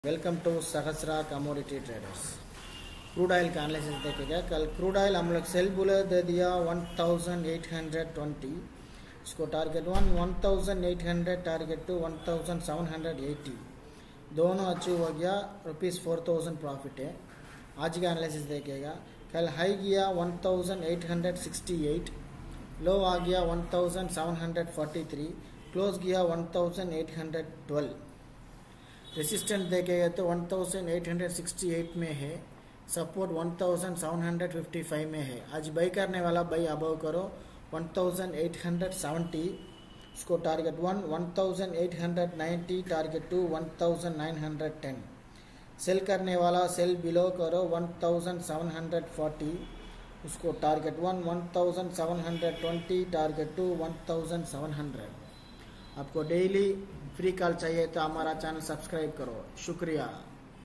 Welcome to Sahasra commodity traders. Crude oil का analysis देखेगा। कल क्रूड ऑयल हम लोग सेल बुलर दे दिया 1820, इसको टारगेट 1800 टारगेट टू 1780 दोनों अचीव हो गया। ₹4000 प्रॉफिट है। आज का एनालिसिस देखेगा। कल हाई गया 1868, लो आ गया 1743, क्लोज गया 1812। रेसिस्टेंट देखेगा तो 1868 में है, सपोर्ट 1755 में है। आज बाई करने वाला बाई अबव करो 1870, इसको टारगेट 1890 टारगेट टू 1910। सेल करने वाला सेल बिलो करो 1740, उसको टारगेट 1720 टारगेट टू 1700। आपको डेली फ्री कॉल चाहिए तो हमारा चैनल सब्सक्राइब करो। शुक्रिया।